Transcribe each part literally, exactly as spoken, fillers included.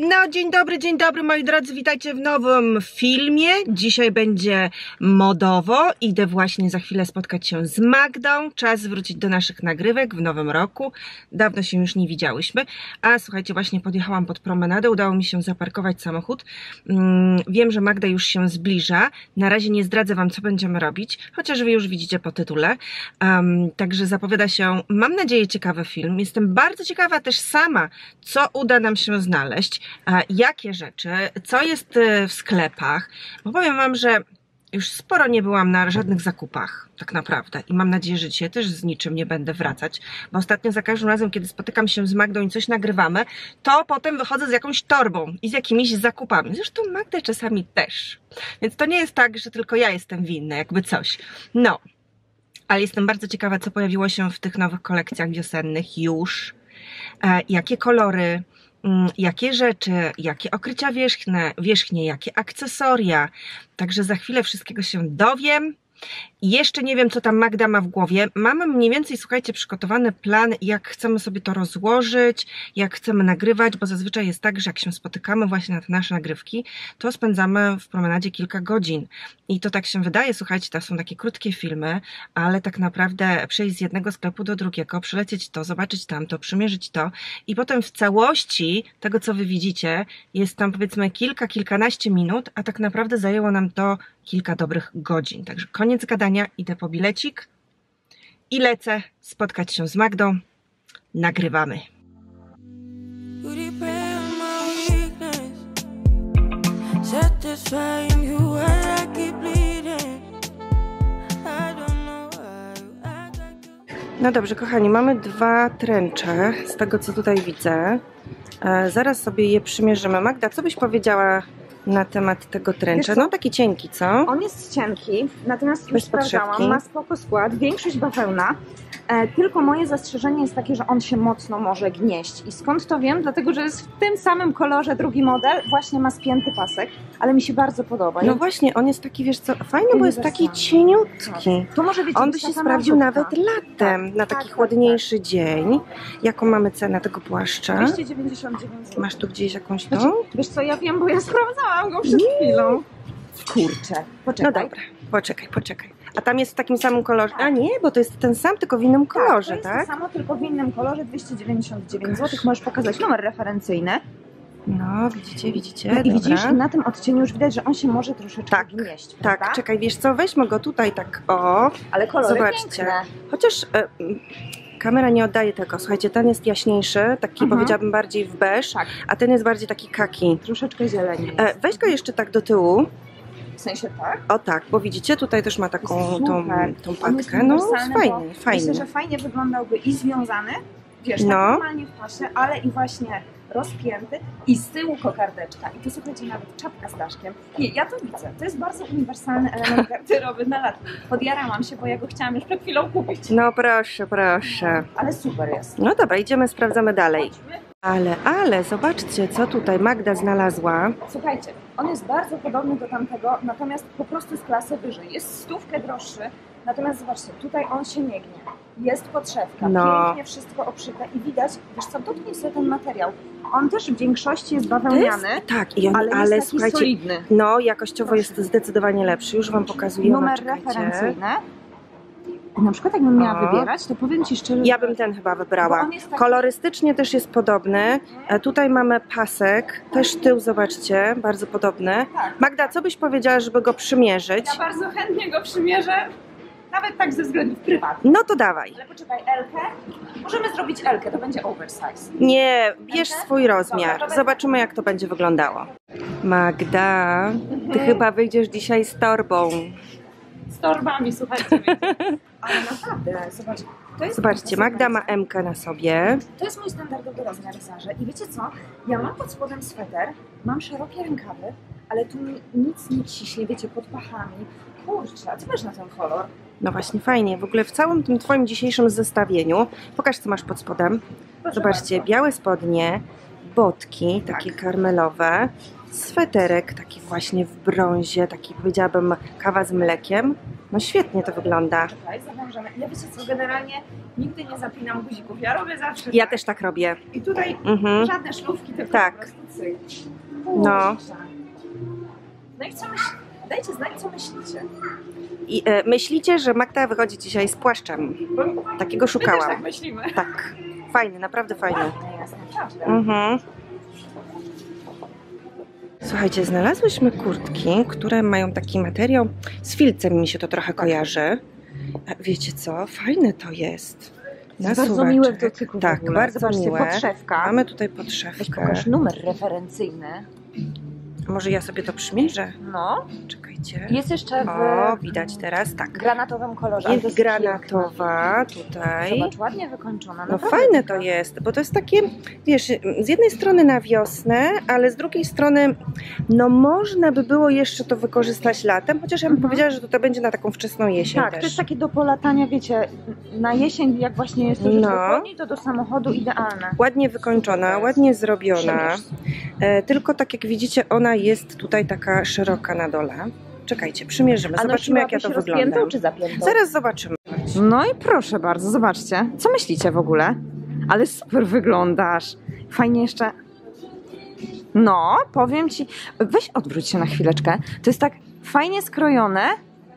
No, dzień dobry, dzień dobry moi drodzy, witajcie w nowym filmie. Dzisiaj będzie modowo, idę właśnie za chwilę spotkać się z Magdą. Czas wrócić do naszych nagrywek w nowym roku. Dawno się już nie widziałyśmy. A słuchajcie, właśnie podjechałam pod promenadę, udało mi się zaparkować samochód. Wiem, że Magda już się zbliża. Na razie nie zdradzę wam, co będziemy robić, chociaż wy już widzicie po tytule. Um, także zapowiada się, mam nadzieję, ciekawy film. Jestem bardzo ciekawa też sama, co uda nam się znaleźć. Jakie rzeczy, co jest w sklepach, bo powiem wam, że już sporo nie byłam na żadnych zakupach, tak naprawdę, i mam nadzieję, że dzisiaj też z niczym nie będę wracać, bo ostatnio za każdym razem, kiedy spotykam się z Magdą i coś nagrywamy, to potem wychodzę z jakąś torbą i z jakimiś zakupami, zresztą Magda czasami też, więc to nie jest tak, że tylko ja jestem winna, jakby coś, no, ale jestem bardzo ciekawa, co pojawiło się w tych nowych kolekcjach wiosennych już, e, jakie kolory, jakie rzeczy, jakie okrycia wierzchnie, wierzchnie, jakie akcesoria. Także za chwilę wszystkiego się dowiem. Jeszcze nie wiem, co tam Magda ma w głowie. Mamy mniej więcej, słuchajcie, przygotowany plan, jak chcemy sobie to rozłożyć, jak chcemy nagrywać, bo zazwyczaj jest tak, że jak się spotykamy właśnie na te nasze nagrywki, to spędzamy w promenadzie kilka godzin. I to tak się wydaje, słuchajcie, to są takie krótkie filmy, ale tak naprawdę przejść z jednego sklepu do drugiego, przylecieć to, zobaczyć tamto, przymierzyć to i potem w całości tego, co wy widzicie, jest tam powiedzmy kilka, kilkanaście minut, a tak naprawdę zajęło nam to kilka dobrych godzin. Także koniec gadania, idę po bilecik i lecę spotkać się z Magdą. Nagrywamy. No dobrze, kochani, mamy dwa tręcze z tego, co tutaj widzę. E, zaraz sobie je przymierzymy. Magda, co byś powiedziała na temat tego tręcza? No taki cienki, co? On jest cienki, natomiast już sprawdzałam, ma spoko skład, większość bawełna, e, tylko moje zastrzeżenie jest takie, że on się mocno może gnieść. I skąd to wiem? Dlatego, że jest w tym samym kolorze drugi model, właśnie ma spięty pasek, ale mi się bardzo podoba. No właśnie, on jest taki, wiesz co, fajny, bo jest taki cieniutki. To może być on by się sprawdził nawet latem, tak, na taki tak, chłodniejszy tak. dzień. Jaką mamy cenę tego płaszcza? dwieście dziewięćdziesiąt dziewięć złotych. Masz tu gdzieś jakąś Znaczy, tą? wiesz co, ja wiem, bo ja sprawdzałam go przed chwilą. Kurczę, poczekaj. No dobra, poczekaj, poczekaj. A tam jest w takim samym kolorze? A nie, bo to jest ten sam, tylko w innym kolorze, tak? To tak? jest to samo, tylko w innym kolorze, dwieście dziewięćdziesiąt dziewięć złotych. Możesz pokazać numer referencyjny. No, widzicie, widzicie, no i dobra. widzisz, i na tym odcieniu już widać, że on się może troszeczkę tak, gnieść, tak, prawda? czekaj, wiesz co, weźmy go tutaj tak, o. Ale kolory zobaczcie. Piękne. Chociaż e, kamera nie oddaje tego, słuchajcie, ten jest jaśniejszy, taki mhm. powiedziałabym bardziej w beż, tak. A ten jest bardziej taki kaki. Troszeczkę zieleni. E, weź go jeszcze tak do tyłu. W sensie tak? O tak, bo widzicie, tutaj też ma taką tą, tą patkę. No fajnie, fajnie. Myślę, że fajnie wyglądałby i związany, wiesz, no. tak normalnie w pasie, ale i właśnie rozpięty i z tyłu kokardeczka. I to słuchajcie, nawet czapka z daszkiem. I ja to widzę. To jest bardzo uniwersalny element garderoby na lat. Podjarałam się, bo ja go chciałam już przed chwilą kupić. No proszę, proszę. Ale super jest. No dobra, idziemy, sprawdzamy dalej. Chodźmy. Ale, ale, zobaczcie, co tutaj Magda znalazła. Słuchajcie, on jest bardzo podobny do tamtego, natomiast po prostu z klasy wyżej. Jest stówkę droższy, natomiast zobaczcie, tutaj on się nie gnie. Jest podszewka, no. pięknie wszystko obszyte i widać, wiesz co, dotknij sobie ten materiał. On też w większości jest bawełniany, jest, tak, i on, ale, ale jest taki słuchajcie, solidny. No, jakościowo Proszę. jest zdecydowanie lepszy. Już wam pokazuję. Numer referencyjny. Na przykład jakbym miała o. wybierać, to powiem ci szczerze, ja bym ten chyba wybrała. Taki... Kolorystycznie też jest podobny. E, tutaj mamy pasek, też tył, zobaczcie, bardzo podobny. Tak. Magda, co byś powiedziała, żeby go przymierzyć? Ja bardzo chętnie go przymierzę, nawet tak ze względów prywatnych. No to dawaj. Ale poczekaj, Elkę? Możemy zrobić Elkę, to będzie oversize. Nie, bierz Elkę? swój rozmiar. Dobra, Zobaczymy, jak to będzie wyglądało. Magda, ty mhm. chyba wyjdziesz dzisiaj z torbą. Z torbami, słuchajcie. Ale naprawdę, zobacz, to jest Zobaczcie, Magda ma M-kę na sobie. To jest mój standardowy rozmiar Sarze. I wiecie co? Ja mam pod spodem sweter, mam szerokie rękawy, ale tu nic nie ciśnie, wiecie, pod pachami. Kurczę, a co masz na ten kolor? No właśnie, fajnie. W ogóle w całym tym twoim dzisiejszym zestawieniu, pokaż, co masz pod spodem. Proszę Zobaczcie, bardzo. Białe spodnie, botki, takie tak. karmelowe, sweterek taki właśnie w brązie, taki powiedziałabym kawa z mlekiem. No świetnie to wygląda. Czekaj, zawężamy. Ja wiecie co, generalnie nigdy nie zapinam guzików, ja robię zawsze Ja tak. też tak robię. I tutaj mhm. żadne szlufki, tylko tak. po prostu cyk. No. No i co myślicie? Dajcie znać, co myślicie. I e, myślicie, że Magda wychodzi dzisiaj z płaszczem? Takiego szukałam. My też tak myślimy. Tak. Fajny, naprawdę fajny. Nie, jest naprawdę. Mhm. Słuchajcie, znalazłyśmy kurtki, które mają taki materiał, z filcem mi się to trochę kojarzy. A wiecie co? Fajne to jest. Na bardzo suwaczek. miłe w dotyku. Tak, w ogóle. bardzo Zobaczcie, miłe. podszewka. Mamy tutaj Weź podszewkę. pokaż numer referencyjny. Może ja sobie to przymierzę? No. Czekajcie. Jest jeszcze w O, widać teraz, tak. granatowym kolorze. Ale to Jest piękne. granatowa tutaj. Zobacz, ładnie wykończona. No naprawdę fajne piękna. to jest, bo to jest takie, wiesz, z jednej strony na wiosnę, ale z drugiej strony, no można by było jeszcze to wykorzystać latem, chociaż ja bym Mhm. powiedziała, że to będzie na taką wczesną jesień Tak, też. to jest takie do polatania, wiecie, na jesień, jak właśnie jest to rzecz No. wychodzi, to do samochodu idealne. Ładnie wykończona, ładnie zrobiona, Przymierz. e, tylko tak jak widzicie, ona jest tutaj taka szeroka na dole. Czekajcie, przymierzymy, zobaczymy jak ja to wyglądam. czy zapiętą? Zaraz zobaczymy. No i proszę bardzo, zobaczcie. Co myślicie w ogóle? Ale super wyglądasz. Fajnie jeszcze... No, powiem ci... Weź odwróć się na chwileczkę. To jest tak fajnie skrojone.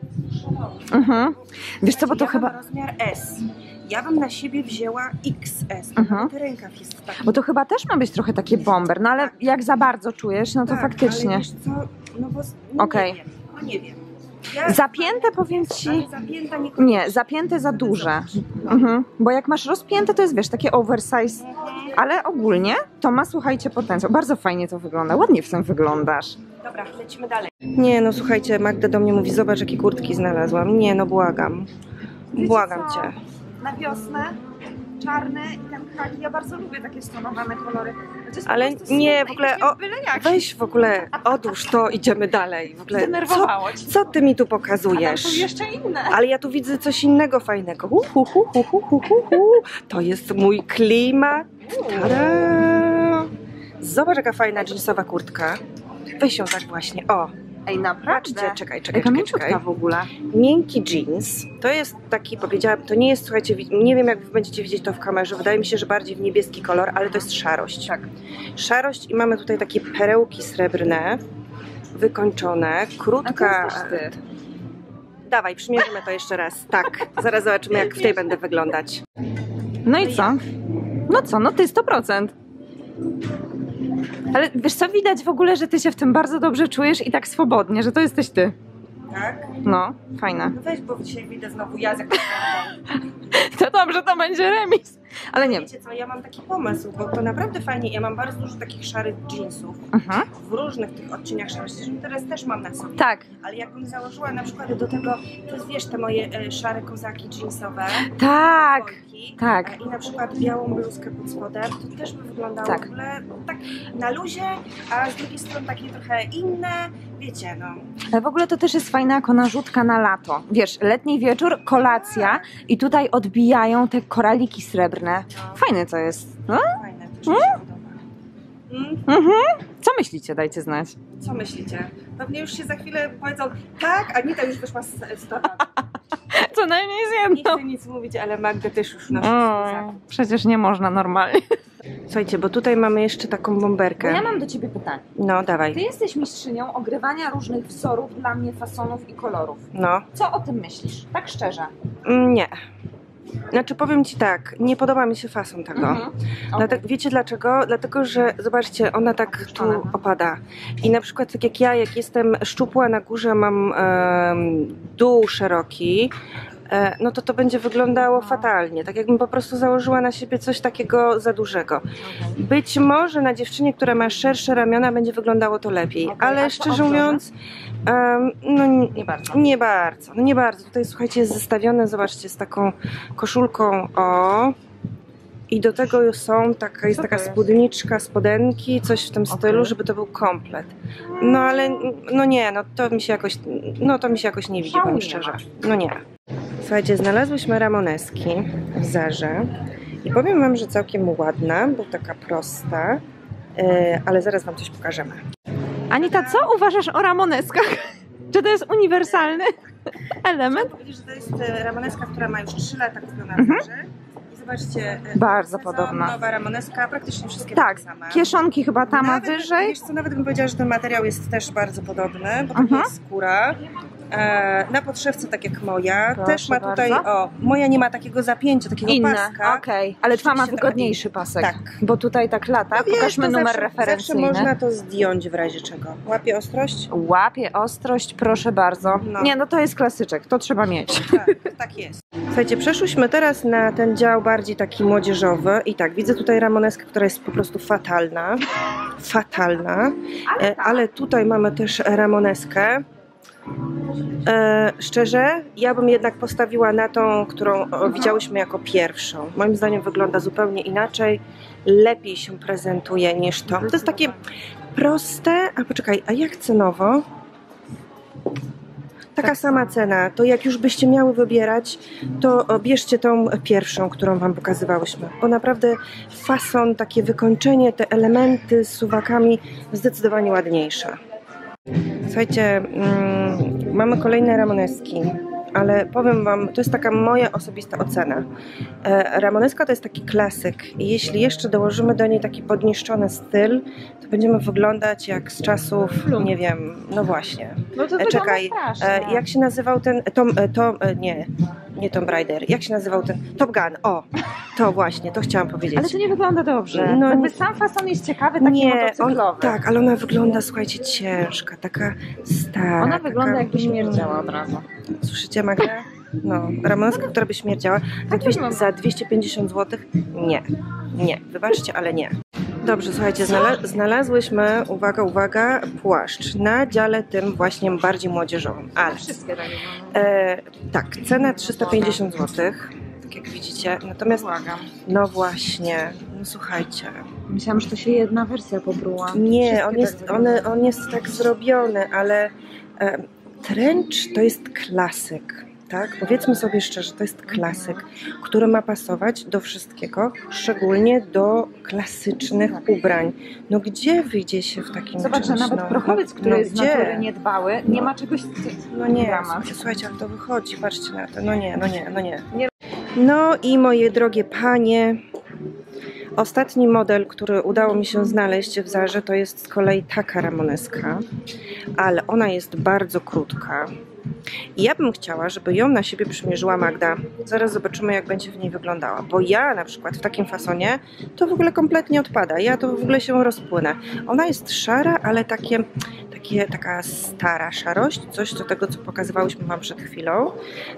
Mhm. Wiesz co, bo to ja chyba... mam rozmiar S. Ja bym na siebie wzięła X S, bo Mhm. nawet rękaw jest taki. Bo to chyba też ma być trochę takie bomber, no ale jak za bardzo czujesz, no to Tak, faktycznie. Ale wiesz co, no bo no Okej. nie wiem, no nie wiem. Ja Zapięte powiem ci... ale zapięta nie Nie, zapięte za duże. Mhm. Bo jak masz rozpięte, to jest, wiesz, takie oversize. Ale ogólnie to ma, słuchajcie, potencjał. Bardzo fajnie to wygląda. Ładnie w tym wyglądasz. Dobra, lecimy dalej. Nie, no słuchajcie, Magda do mnie mówi, zobacz jakie kurtki znalazłam. Nie, no błagam. Błagam co? cię. Na wiosnę czarny i ten khaki. Ja bardzo lubię takie stonowane kolory. To jest po Ale prostu nie, smutne w ogóle, i takie o, byle jak. Weź w ogóle, odłóż to, idziemy dalej. W ogóle, co, Zdenerwowało cię. co ty mi tu A tam są pokazujesz? jeszcze inne. Ale ja tu widzę coś innego fajnego. Hu, hu, hu, hu, hu, hu, hu, hu. To jest mój klimat. Tada! Zobacz jaka fajna jeansowa kurtka. Weź ją tak właśnie, o. Ej, naprawdę? Patrzcie, czekaj, czekaj, Jaka czekaj, mięciutka czekaj. w ogóle. Miękki jeans. To jest taki, powiedziałam, to nie jest, słuchajcie, wi- nie wiem jak wy będziecie widzieć to w kamerze, wydaje mi się, że bardziej w niebieski kolor, ale to jest szarość. Tak. Szarość i mamy tutaj takie perełki srebrne, wykończone, krótka... A to jesteś ty. Dawaj, przymierzymy to jeszcze raz. Tak, zaraz zobaczymy jak w tej będę wyglądać. No i co? No co, no ty sto procent. Ale wiesz co, widać w ogóle, że ty się w tym bardzo dobrze czujesz i tak swobodnie, że to jesteś ty. Tak? No, fajne. No weź, bo dzisiaj widzę znowu ja z To dobrze, to będzie remis. Ale nie. Wiecie co, ja mam taki pomysł, bo to naprawdę fajnie, ja mam bardzo dużo takich szarych jeansów Mhm. w różnych tych odcieniach szarości, zresztą teraz też mam na sobie. Tak, Ale jakbym założyła na przykład do tego, to jest, wiesz, te moje e, szare kozaki jeansowe, tak, kolki, tak. e, i na przykład białą bluzkę pod spodem, to też by wyglądało Tak. w ogóle tak na luzie, a z drugiej strony takie trochę inne, wiecie, no. Ale w ogóle to też jest fajna jako narzutka na lato. Wiesz, letni wieczór, kolacja i tutaj odbijają te koraliki srebrne. Fajne to jest. No? Fajne, też mi się podoba. Mm? Mhm. Co myślicie? Dajcie znać. Co myślicie? Pewnie już się za chwilę powiedzą, tak, Anita już wyszła z, z towaru. Co najmniej z Nie jedną. chcę nic mówić, ale Magda też już nosi O, swój zakup. przecież nie można normalnie. Słuchajcie, bo tutaj mamy jeszcze taką bomberkę. Ja mam do ciebie pytanie. No, Ty dawaj. jesteś mistrzynią ogrywania różnych wzorów dla mnie, fasonów i kolorów. No. Co o tym myślisz? Tak szczerze. Mm, Nie. Znaczy powiem ci tak, nie podoba mi się fason tego. Mhm. Dlate- wiecie dlaczego? Dlatego, że zobaczcie, ona tak tu Opuszczona, no. opada. I na przykład tak jak ja, jak jestem szczupła na górze, mam em, dół szeroki, e, no to to będzie wyglądało No. fatalnie. Tak jakbym po prostu założyła na siebie coś takiego za dużego. Być może na dziewczynie, która ma szersze ramiona, będzie wyglądało to lepiej, Okej, a ale co szczerze obroże? mówiąc, em, no nie, Nie bardzo. nie bardzo, no nie bardzo. Tutaj słuchajcie, jest zestawione, zobaczcie, z taką koszulką, o. I do tego są taka, jest Co to taka jest? spódniczka, spodenki, coś w tym Okej. stylu, żeby to był komplet. No ale, no nie, no to mi się jakoś, no to mi się jakoś nie widzi, Szału powiem nie szczerze. ma. No nie. Słuchajcie, znalazłyśmy ramoneski w Zarze i powiem wam, że całkiem ładna, bo taka prosta, yy, ale zaraz wam coś pokażemy. Anita, co uważasz o ramoneskach? Czy to jest uniwersalny element? Chciałam powiedzieć, że to jest e, ramoneska, która ma już trzy lata kupiona w Mhm. Zarze. I zobaczcie. Bardzo sezon, podobna. Nowa ramoneska, praktycznie wszystkie Tak, takie same. kieszonki chyba ta ma Nawet, wyżej. Wiesz co, nawet bym powiedziała, że ten materiał jest też bardzo podobny, bo to Mhm. jest skóra. E, na podszewce, tak jak moja, Proszę też ma tutaj, bardzo. o, moja nie ma takiego zapięcia, takiego Inne, paska. okej. Okay. Ale twa ma Rzeczywiście wygodniejszy pasek. Tak. Bo tutaj tak lata. No wiesz, Pokażmy to numer zawsze, referencyjny. Zawsze można to zdjąć w razie czego. Łapie ostrość? Łapie ostrość, proszę bardzo. No. Nie, no to jest klasyczek, to trzeba mieć. Tak, tak jest. Słuchajcie, przeszłyśmy teraz na ten dział bardziej taki młodzieżowy i tak, widzę tutaj ramoneskę, która jest po prostu fatalna. Fatalna. Ale, E, ale tutaj mamy też ramoneskę. E, szczerze, ja bym jednak postawiła na tą, którą o, widziałyśmy jako pierwszą. Moim zdaniem wygląda zupełnie inaczej, lepiej się prezentuje niż to. To jest takie proste, a poczekaj, a jak cenowo? Taka sama cena, to jak już byście miały wybierać, to bierzcie tą pierwszą, którą wam pokazywałyśmy, bo naprawdę fason, takie wykończenie, te elementy z suwakami zdecydowanie ładniejsze. Słuchajcie, mm, mamy kolejne ramoneski, ale powiem wam, to jest taka moja osobista ocena. E, ramoneska to jest taki klasyk i jeśli jeszcze dołożymy do niej taki podniszczony styl, to będziemy wyglądać jak z czasów, nie wiem, no właśnie. No to e, czekaj, e, jak się nazywał ten, Tom, e, Tom e, nie, nie Tomb Raider, jak się nazywał ten, Top Gun, o, to właśnie, to chciałam powiedzieć. Ale to nie wygląda dobrze. No, Jakby sam fason jest ciekawy, taki nie, motocyklowy. on, tak, ale ona wygląda, słuchajcie, ciężka, taka stara. Ona wygląda taka, jakby śmierdziała od razu. Słyszycie, Magda? No, ramoneska, która by śmierdziała za, dwieście, za dwieście pięćdziesiąt złotych? Nie, nie, wybaczcie, ale nie. Dobrze, słuchajcie, znala znalazłyśmy, uwaga, uwaga, płaszcz na dziale tym właśnie bardziej młodzieżowym, ale Wszystkie takie e, tak, cena trzysta pięćdziesiąt złotych, tak jak widzicie, natomiast, Błagam. no właśnie, no słuchajcie. Myślałam, że to się jedna wersja pobruła. Nie, Wszystkie on tak jest, wyglądają. one, on jest tak zrobiony, ale e, trench to jest klasyk. Tak? Powiedzmy sobie szczerze, to jest klasyk, który ma pasować do wszystkiego, szczególnie do klasycznych ubrań. No gdzie wyjdzie się w takim Zobacz, że czymś? nawet no, prochowiec, który no, jest z gdzie? natury niedbały, nie ma czegoś No nie, w ramach. słuchajcie, słuchajcie, jak to wychodzi, patrzcie na to, no nie, no nie, no nie. Nie. No i moje drogie panie, ostatni model, który udało mi się znaleźć w Zarze, to jest z kolei taka ramoneska, ale ona jest bardzo krótka. I ja bym chciała, żeby ją na siebie przymierzyła Magda. Zaraz zobaczymy, jak będzie w niej wyglądała. Bo ja na przykład w takim fasonie to w ogóle kompletnie odpada. Ja to w ogóle się rozpłynę. Ona jest szara, ale takie, takie, taka stara szarość. Coś do tego, co pokazywałyśmy wam przed chwilą.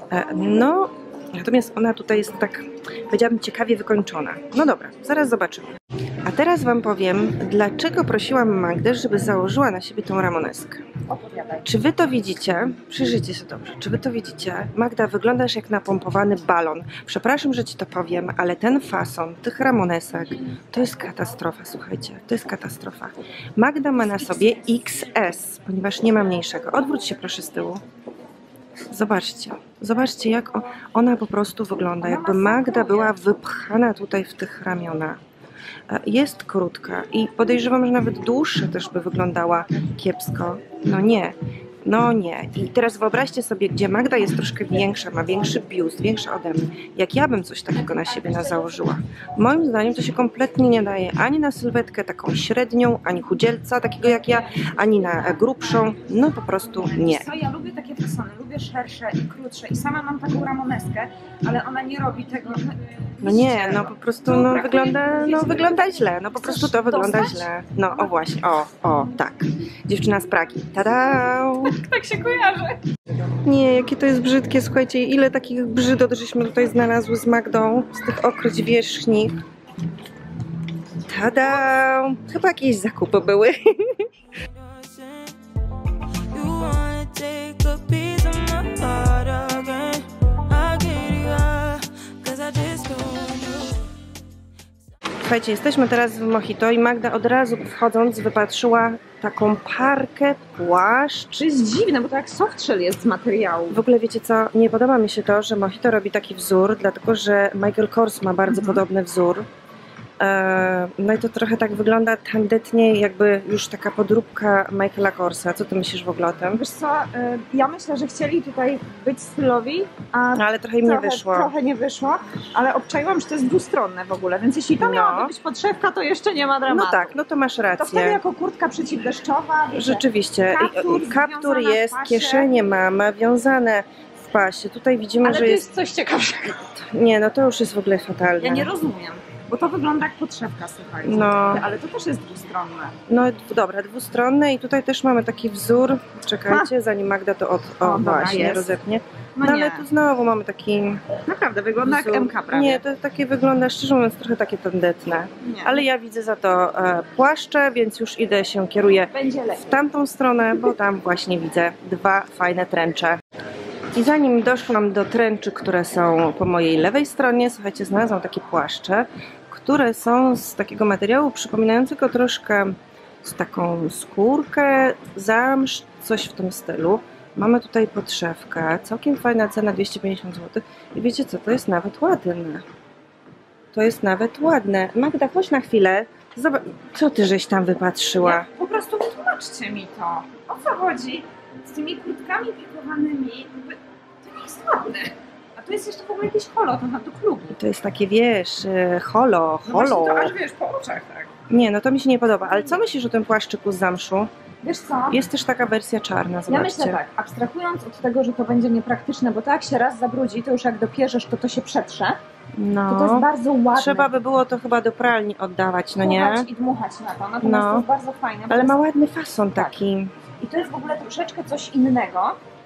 No, natomiast ona tutaj jest tak, powiedziałabym, ciekawie wykończona. No dobra, zaraz zobaczymy. A teraz wam powiem, dlaczego prosiłam Magdę, żeby założyła na siebie tą ramoneskę. Opowiadaj. Czy wy to widzicie? Przyjrzyjcie się dobrze. Czy wy to widzicie? Magda, wyglądasz jak napompowany balon. Przepraszam, że ci to powiem, ale ten fason tych ramonesek to jest katastrofa, słuchajcie. To jest katastrofa. Magda ma na sobie X S, ponieważ nie ma mniejszego. Odwróć się proszę z tyłu. Zobaczcie. Zobaczcie, jak ona po prostu wygląda. Jakby Magda była wypchana tutaj w tych ramionach. Jest krótka i podejrzewam, że nawet dłuższa też by wyglądała kiepsko. No nie, no nie. I teraz wyobraźcie sobie, gdzie Magda jest troszkę większa, ma większy biust, większa ode mnie. Jak ja bym coś takiego na siebie na założyła. Moim zdaniem to się kompletnie nie daje ani na sylwetkę taką średnią, ani chudzielca takiego jak ja, ani na grubszą. No po prostu nie. Co, ja lubię takie fasony, lubię szersze i krótsze i sama mam taką ramoneskę, ale ona nie robi tego. No nie, no po prostu no, wygląda, no, wygląda źle, no po prostu to wygląda źle. No o właśnie, o, o, tak. Dziewczyna z Pragi. Tada! Tak się kojarzy. Nie, jakie to jest brzydkie, słuchajcie, ile takich brzydot żeśmy tutaj znalazły z Magdą, z tych okryć wierzchnich. Tada! Chyba jakieś zakupy były. Słuchajcie, jesteśmy teraz w Mojito i Magda od razu wchodząc wypatrzyła taką parkę, płaszcz. To jest dziwne, bo to jak softshell jest z materiału. W ogóle wiecie co, nie podoba mi się to, że Mojito robi taki wzór, dlatego że Michael Kors ma bardzo Mhm. podobny wzór. No i to trochę tak wygląda tandetnie, jakby już taka podróbka Michaela Korsa. Co ty myślisz w ogóle o tym? Wiesz co, ja myślę, że chcieli tutaj być stylowi, a no, ale trochę im trochę, nie wyszło. Trochę nie wyszło, ale obczaiłam, że to jest dwustronne w ogóle, więc jeśli to no. miałaby być podszewka, to jeszcze nie ma dramatu. No tak, no to masz rację. To wtedy jako kurtka przeciwdeszczowa. Wiecie, rzeczywiście, kaptur, kaptur jest, kieszenie ma wiązane w pasie. Tutaj widzimy, ale że to jest... jest coś ciekawszego. Nie, no to już jest w ogóle fatalne. Ja nie rozumiem. Bo to wygląda jak podszewka, słuchajcie. No. Ale to też jest dwustronne. No dobra, dwustronne i tutaj też mamy taki wzór. Czekajcie, ha. zanim Magda to od... O, o właśnie, jest. rozepnie. No, no ale tu znowu mamy taki... Naprawdę, wygląda wzór. Jak M K prawie. Nie, to takie wygląda, szczerze mówiąc, trochę takie tandetne. Nie. Ale ja widzę za to e, płaszcze, więc już idę się kieruję w tamtą stronę, bo tam właśnie widzę dwa fajne tręcze. I zanim doszłam do tręczy, które są po mojej lewej stronie, słuchajcie, znalazłam takie płaszcze, które są z takiego materiału przypominającego troszkę z taką skórkę, zamsz, coś w tym stylu. Mamy tutaj podszewkę, całkiem fajna cena, dwieście pięćdziesiąt złotych. I wiecie co, to jest nawet ładne. To jest nawet ładne. Magda, chodź na chwilę. Zobacz, co ty żeś tam wypatrzyła? Ja, po prostu wytłumaczcie mi to. O co chodzi z tymi kurtkami pikowanymi? To nie jest ładne. A to jest jeszcze w ogóle jakieś holo, to na to klubi. To jest takie, wiesz, holo, holo. No to aż wiesz, po oczach, tak. Nie, no to mi się nie podoba. Ale co myślisz o tym płaszczyku z zamszu? Wiesz co? Jest też taka wersja czarna, zobaczcie. Ja myślę tak, abstrahując od tego, że to będzie niepraktyczne, bo to jak się raz zabrudzi, to już jak dopierzesz, to to się przetrze. No. To, to jest bardzo ładne. Trzeba by było to chyba do pralni oddawać, no nie? I dmuchać na to, natomiast no. to jest bardzo fajne. Ale ma ładny fason taki. Tak. I to jest w ogóle troszeczkę coś innego.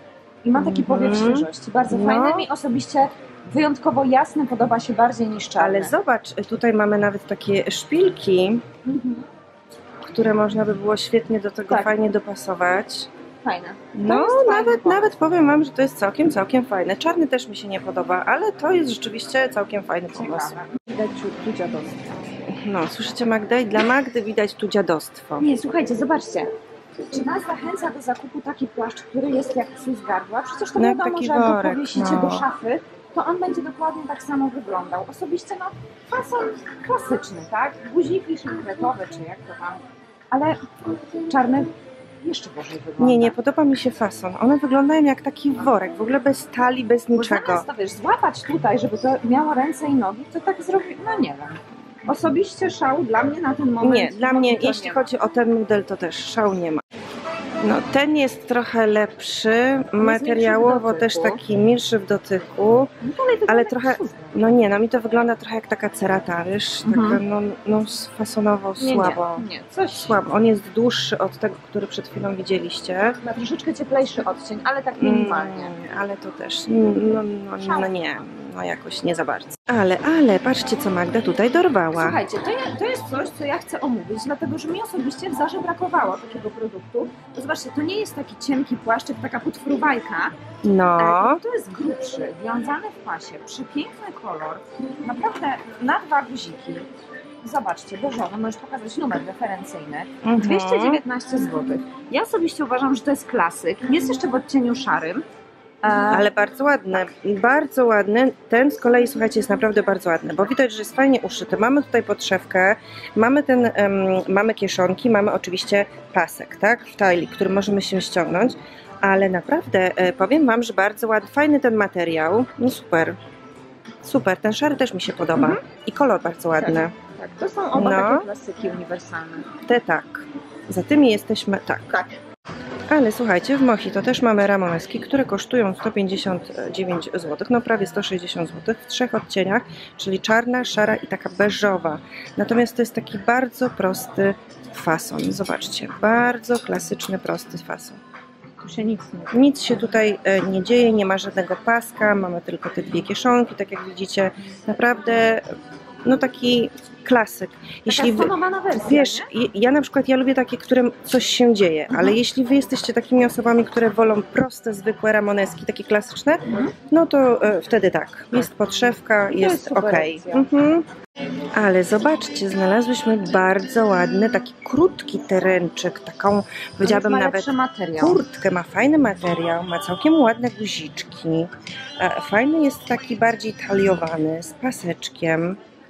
I ma taki powiew mm-hmm. świeżości. Bardzo no. fajny. Mi osobiście wyjątkowo jasny podoba się bardziej niż czarny. Ale zobacz, tutaj mamy nawet takie szpilki, mm-hmm. które można by było świetnie do tego tak. fajnie dopasować. Fajne. No, nawet, nawet powiem wam, że to jest całkiem, całkiem fajne. Czarny też mi się nie podoba, ale to jest rzeczywiście całkiem fajny pomysł. Widać tu, tu dziadostwo. No, słyszycie Magdę? I dla Magdy widać tu dziadostwo. Nie, słuchajcie, zobaczcie. Czy nas zachęca do zakupu taki płaszcz, który jest jak psu z gardła? Przecież to no, wiadomo, taki że jak worek, go powiesicie no. do szafy, to on będzie dokładnie tak samo wyglądał. Osobiście no, fason klasyczny, tak? Guziki szylkretowe, czy jak to tam. Ale czarny jeszcze gorzej wygląda. Nie, nie, podoba mi się fason. One wyglądają jak taki worek, w ogóle bez tali, bez niczego. Bo zamiast to, wiesz, złapać tutaj, żeby to miało ręce i nogi, to tak zrobi, no nie wiem. Osobiście szału dla mnie na ten moment... Nie, dla mnie, jeśli chodzi o ten model, to też szału nie ma. No, ten jest trochę lepszy, materiałowo też taki milszy w dotyku, no, ale, ale trochę, no nie, no mi to wygląda trochę jak taka cerata, wiesz, mhm. taka no, no fasonowo nie, słabo. Nie, nie, coś... Słabo, on jest dłuższy od tego, który przed chwilą widzieliście. Ma troszeczkę cieplejszy odcień, ale tak minimalnie. Mm, ale to też, no, no, no nie, no jakoś nie za bardzo. Ale, ale, patrzcie co Magda tutaj dorwała. Słuchajcie, to, ja, to jest coś, co ja chcę omówić, dlatego że mi osobiście w Zarze brakowało takiego produktu. To zobaczcie, to nie jest taki cienki płaszczyk, taka podfruwajka. No. E, to jest grubszy, wiązany w pasie, przepiękny kolor, naprawdę na dwa guziki. Zobaczcie, beżowy, możesz pokazać numer referencyjny, mhm. dwieście dziewiętnaście złotych. Ja osobiście uważam, że to jest klasyk, jest jeszcze w odcieniu szarym. Ale bardzo ładny, bardzo ładny. Ten z kolei, słuchajcie, jest naprawdę bardzo ładny, bo widać, że jest fajnie uszyty. Mamy tutaj podszewkę, mamy ten, um, mamy kieszonki, mamy oczywiście pasek, tak, w talii, który możemy się ściągnąć, ale naprawdę e, powiem wam, że bardzo ładny, fajny ten materiał, no super, super, ten szary też mi się podoba mhm. i kolor bardzo ładny. Tak, tak. To są oba no. takie klasyki uniwersalne. Te tak, za tymi jesteśmy, tak. tak. Ale słuchajcie, w Mohito też mamy ramoneski, które kosztują sto pięćdziesiąt dziewięć złotych, no prawie sto sześćdziesiąt złotych w trzech odcieniach, czyli czarna, szara i taka beżowa. Natomiast to jest taki bardzo prosty fason. Zobaczcie, bardzo klasyczny, prosty fason. Tu się nic nie Nic się tutaj nie dzieje, nie ma żadnego paska, mamy tylko te dwie kieszonki, tak jak widzicie. Naprawdę, no taki klasyk. Jeśli wy, wersja, wiesz, nie? ja na przykład ja lubię takie, którym coś się dzieje, ale mhm. jeśli wy jesteście takimi osobami, które wolą proste, zwykłe ramoneski, takie klasyczne, mhm. no to e, wtedy tak. Jest podszewka, jest, jest ok. Mhm. Ale zobaczcie, znalazłyśmy bardzo ładny, taki krótki teręczyk, taką, powiedziałabym nawet materiał. kurtkę, ma fajny materiał, ma całkiem ładne guziczki. E, fajny jest taki bardziej taliowany, z paseczkiem.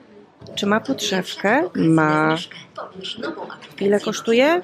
Czy ma podszewkę? Ma. Ile kosztuje?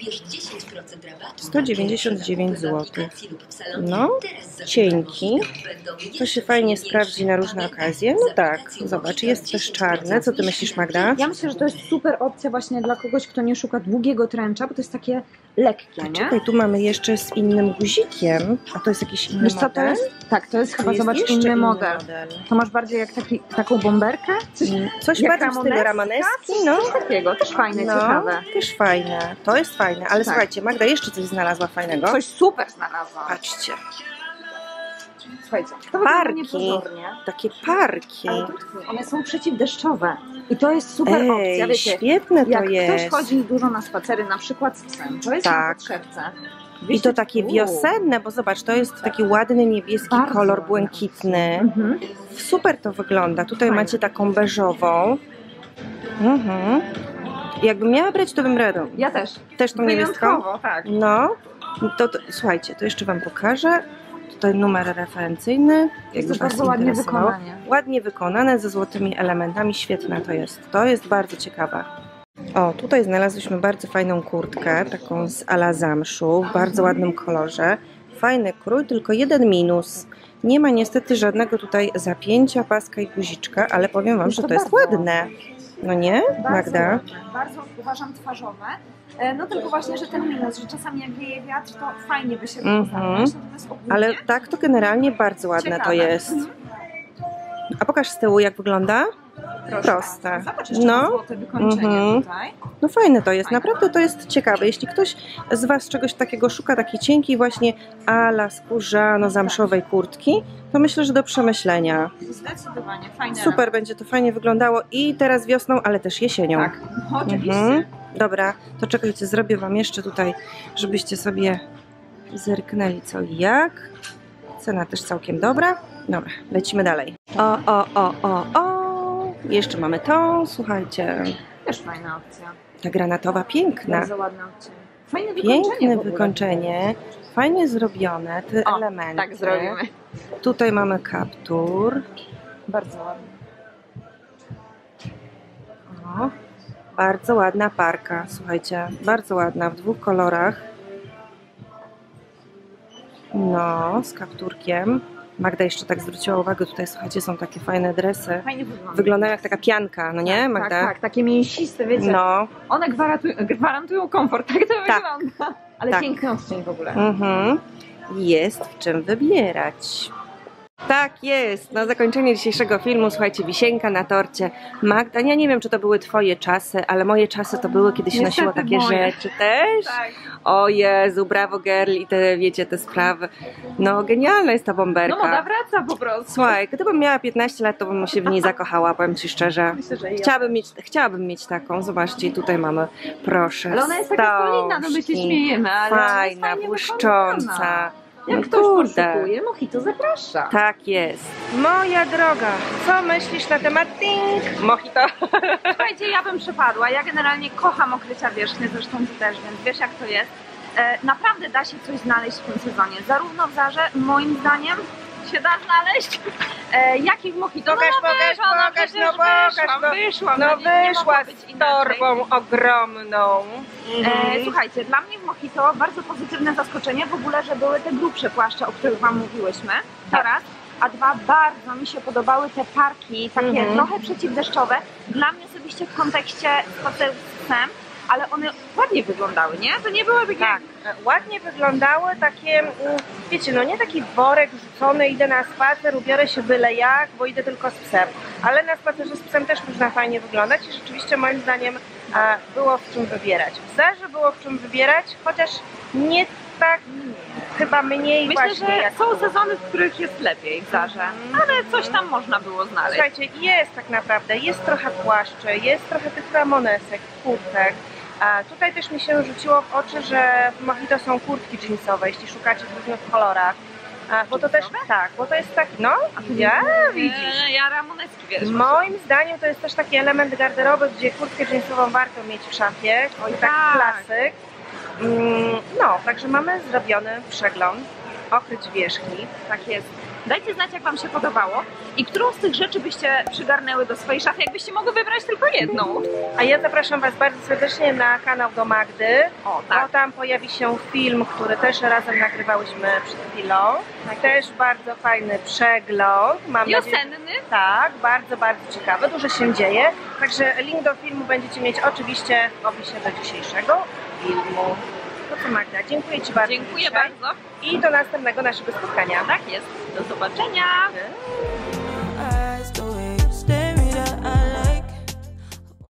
sto dziewięćdziesiąt dziewięć złotych. No, cienki. To się fajnie sprawdzi na różne okazje. No tak, zobacz, jest też czarne. Co ty myślisz, Magda? Ja myślę, że to jest super opcja właśnie dla kogoś, kto nie szuka długiego tręcza, bo to jest takie lekkie, nie? Czekaj, tu mamy jeszcze z innym guzikiem. A to jest jakiś inny Wiesz co, to model? jest? Tak, to jest To chyba, jest zobacz, jeszcze inny inny model. model. To masz bardziej jak taki, taką bomberkę? Coś, Coś jak bardziej w stylu ramaneski, no. Coś takiego, też fajne, No, ciekawe. też fajne. To jest fajne, ale Tak. słuchajcie, Magda jeszcze coś znalazła fajnego. Coś super znalazłam. Patrzcie, Słuchajcie, to wygląda parki, niepozornie. takie parki. Ale to- one są przeciwdeszczowe. I to jest super Ej, opcja, wiecie. świetne to Jak jest. ktoś chodzi dużo na spacery, na przykład z psem, to jest Tak. na podszewce. I to takie wiosenne, bo zobacz, to jest taki ładny niebieski Bardzo kolor ładny. błękitny. Mhm. Super to wygląda. Tutaj Fajne. macie taką beżową. Mhm. Jakbym miała brać, to bym radą. Ja też. Też tą niebieską? Wyjątkowo, tak. No, to, to słuchajcie, to jeszcze wam pokażę. Tutaj numer referencyjny. Jest Jakby to was bardzo ładnie interesowało. wykonanie. Ładnie wykonane, ze złotymi elementami. Świetne to jest. To jest bardzo ciekawe. O, tutaj znalazłyśmy bardzo fajną kurtkę, taką z ala zamszu, w bardzo ładnym kolorze. Fajny krój, tylko jeden minus. Nie ma niestety żadnego tutaj zapięcia, paska i guziczka, ale powiem wam, Jest że to to jest bardzo ładne. No nie, Bardzo Magda? ładne, bardzo uważam twarzowe. E, No tylko właśnie, że ten minus, że czasami jak wieje wiatr, to fajnie by się Mhm. wyglądało. Natomiast ogólnie Ale tak to generalnie bardzo ładne to ciekawe. jest. Mhm. A pokaż z tyłu, jak wygląda. Proszę Proste. bardzo. Zobacz jeszcze No. no. złote wykończenie Mhm. tutaj. No fajne to jest, Fajne. naprawdę to jest ciekawe. Jeśli ktoś z was czegoś takiego szuka, takiej cienkiej właśnie ala skórzano-zamszowej kurtki, to myślę, że do przemyślenia. Zdecydowanie, fajne. Super będzie to fajnie wyglądało i teraz wiosną, ale też jesienią. Tak, oczywiście. Mhm. Dobra, to czekajcie, zrobię wam jeszcze tutaj, żebyście sobie zerknęli co i jak. Cena też całkiem dobra. Dobra, lecimy dalej. O, o, o, o, o. Jeszcze mamy tą, słuchajcie. Też fajna opcja. Ta granatowa piękna. Bardzo ładna opcja. Fajne wykończenie Piękne w ogóle. wykończenie. Fajnie zrobione, te O, elementy. tak zrobimy. Tutaj mamy kaptur. Bardzo ładnie. O, bardzo ładna parka, słuchajcie, bardzo ładna, w dwóch kolorach. No, z kapturkiem. Magda jeszcze tak zwróciła uwagę, tutaj słuchajcie, są takie fajne dresy. Fajnie wygląda. Wyglądają jak taka pianka, no nie, tak, Magda? Tak, tak, takie mięsiste, wiecie. No, One gwarantują, gwarantują komfort, tak to Tak. wygląda. Ale Tak. piękny odcień w ogóle. mhm. Jest w czym wybierać. Tak jest, na zakończenie dzisiejszego filmu, słuchajcie, wisienka na torcie. Magda, ja nie wiem, czy to były twoje czasy, ale moje czasy to były, kiedy się Niestety nosiło takie moje. rzeczy też. Tak. O Jezu, brawo girl i te, wiecie, te sprawy. No, genialna jest ta bomberka. No moda wraca po prostu. Słuchaj, gdybym miała piętnaście lat, to bym się w niej zakochała, powiem ci szczerze. Myślę, że ja. Chciałabym mieć, chciałabym mieć taką, zobaczcie, tutaj mamy, proszę, Ale ona jest taka solidna, no my się wstążki. śmiejemy, ale ona jest Fajna, fajnie błyszcząca. wykonana. No Jak ktoś kurde. poszukuje, mojito zaprasza. Tak jest. Moja droga, co myślisz na temat Think Mojito? Słuchajcie, ja bym przepadła. Ja generalnie kocham okrycia wierzchnie, zresztą ty też, więc wiesz jak to jest. E, naprawdę da się coś znaleźć w tym sezonie. Zarówno w Zarze, moim zdaniem, się da znaleźć, e, jak i w Mojito. Pokaż, no, pokaż, wyszła, no, pokaż, przecież no pokaż, wyszłam, no. wyszłam, No nie, nie wyszła mogło być z inaczej. torbą ogromną. E, słuchajcie, dla mnie w Mojito bardzo pozytywne zaskoczenie w ogóle, że były te grubsze płaszcze, o których wam mówiłyśmy. To raz. A dwa, bardzo mi się podobały te parki, takie Mhm. trochę przeciwdeszczowe. Dla mnie osobiście w kontekście spaceru z psem, ale one ładnie wyglądały, nie? To nie były takie... Tak, ładnie wyglądały, takie, mm, wiecie, no nie taki worek rzucony, idę na spacer, ubiorę się byle jak, bo idę tylko z psem. Ale na spacerze z psem też można fajnie wyglądać i rzeczywiście moim zdaniem a, było w czym wybierać. W Zarze było w czym wybierać, chociaż nie tak, chyba mniej Myślę, właśnie że jak są było. sezony, w których jest lepiej w Zarze, ale coś tam można było znaleźć. Słuchajcie, jest tak naprawdę, jest trochę płaszczy, jest trochę tych ramonesek, kurtek. A tutaj też mi się rzuciło w oczy, że w Mojito są kurtki jeansowe, jeśli szukacie w różnych kolorach. A, bo to też, tak, bo to jest taki, no, ja, widzisz. E, Ja ramoneski, wiesz. Moim zdaniem to jest też taki element garderoby, gdzie kurtkę jeansową warto mieć w szafie, Oj, tak, tak. klasyk. Mm, no, także mamy zrobiony przegląd okryć wierzchni. Tak jest. Dajcie znać, jak Wam się podobało i którą z tych rzeczy byście przygarnęły do swojej szafy, jakbyście mogły wybrać tylko jedną. A ja zapraszam Was bardzo serdecznie na kanał do Magdy, O, tak. bo tam pojawi się film, który też razem nagrywałyśmy przed chwilą. Tak. Też bardzo fajny przegląd. Mam nadzieję, Wiosenny. tak, bardzo, bardzo ciekawe, dużo się dzieje. Także link do filmu będziecie mieć oczywiście w opisie do dzisiejszego filmu. To co, Magda, dziękuję Ci bardzo. Dziękuję dzisiaj. bardzo. I do następnego naszego spotkania. Tak jest. Do zobaczenia. Cześć.